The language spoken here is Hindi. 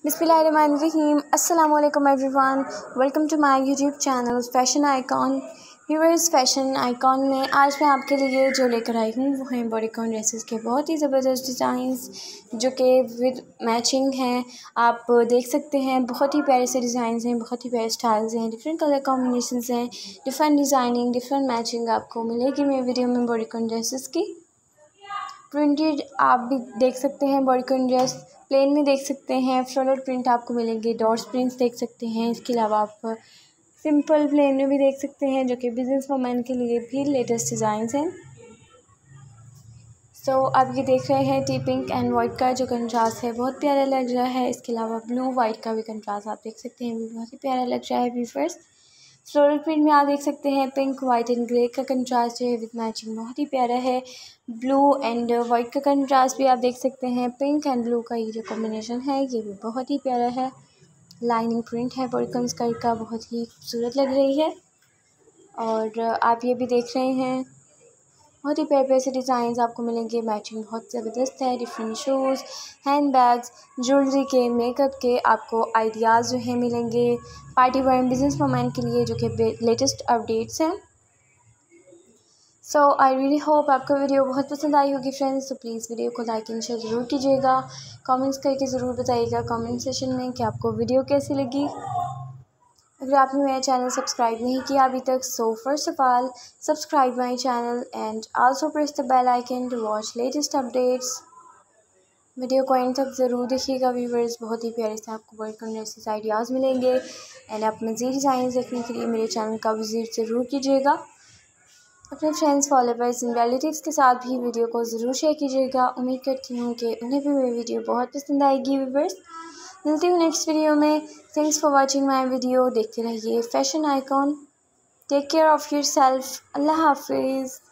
बिस्मिल्लाहिर्रहमानिर्रहीम। अस्सलाम वालेकुम everyone, welcome to my YouTube channel Fashion Icon. Viewers, Fashion Icon में आज मैं आपके लिए जो लेकर आई हूँ वो हैं बॉडीकॉन ड्रेसेस के बहुत ही ज़बरदस्त डिज़ाइंस जो कि विद मैचिंग हैं। आप देख सकते हैं बहुत ही प्यारे से डिज़ाइंस हैं, बहुत ही प्यारे स्टाइल्स हैं, डिफरेंट कलर कॉम्बिनेशंस हैं, डिफरेंट डिज़ाइनिंग, डिफरेंट मैचिंग आपको मिलेगी मेरी वीडियो में बॉडीकॉन ड्रेसेस की। प्रिंटेड आप भी देख सकते हैं, बॉडीकॉन ड्रेस प्लेन में देख सकते हैं, फ्लोरल प्रिंट आपको मिलेंगे, डॉट्स प्रिंट्स देख सकते हैं। इसके अलावा आप सिंपल प्लेन में भी देख सकते हैं जो कि बिजनेस वुमेन के लिए भी लेटेस्ट डिज़ाइंस हैं। आप ये देख रहे हैं टी पिंक एंड वाइट का जो कंट्रास्ट है बहुत प्यारा लग रहा है। इसके अलावा ब्लू वाइट का भी कंट्रास्ट आप देख सकते हैं, भी बहुत ही प्यारा लग रहा है। व्यूअर्स, फ्लोरल प्रिंट में आप देख सकते हैं पिंक वाइट एंड ग्रे का कंट्रास्ट जो है विद मैचिंग बहुत ही प्यारा है। ब्लू एंड वाइट का कंट्रास्ट भी आप देख सकते हैं, पिंक एंड ब्लू का ये जो कॉम्बिनेशन है ये भी बहुत ही प्यारा है। लाइनिंग प्रिंट है बॉडीकॉन स्कर्ट का, बहुत ही खूबसूरत लग रही है। और आप ये भी देख रहे हैं बहुत ही प्यारे प्यारे से डिज़ाइंस आपको मिलेंगे, मैचिंग बहुत ज़बरदस्त है। Different shoes, handbags, jewellery के, मेकअप के आपको आइडियाज़ जो है मिलेंगे पार्टी वेयर बिजनेस वुमेन के लिए जो कि लेटेस्ट अपडेट्स हैं। आई रियली होप आपको वीडियो बहुत पसंद आई होगी फ्रेंड्स। प्लीज़ वीडियो को लाइक एंड शेयर ज़रूर कीजिएगा, कमेंट्स करके ज़रूर बताइएगा कमेंट सेशन में कि आपको वीडियो कैसी लगी। अगर आपने मेरा चैनल सब्सक्राइब नहीं किया अभी तक, first of all subscribe my channel and also press the bell icon to watch latest updates. Video को एंड तक ज़रूर देखिएगा व्यूवर्स, बहुत ही प्यारे से आपको बॉडीकॉन ड्रेसेस आइडियाज़ मिलेंगे। एंड आप मज़ीद डिज़ाइन देखने के लिए मेरे चैनल का विजिट ज़रूर कीजिएगा। अपने फ्रेंड्स, फॉलोवर्स एंड रिलेटिव्स के साथ भी वीडियो को ज़रूर शेयर कीजिएगा। उम्मीद करती हूँ कि उन्हें भी मेरी वीडियो बहुत पसंद आएगी। व्यूवर्स, मिलती हूँ नेक्स्ट वीडियो में। Thanks for watching my video. देखते रहिए Fashion Icon. Take care of yourself. अल्लाह हाफिज़।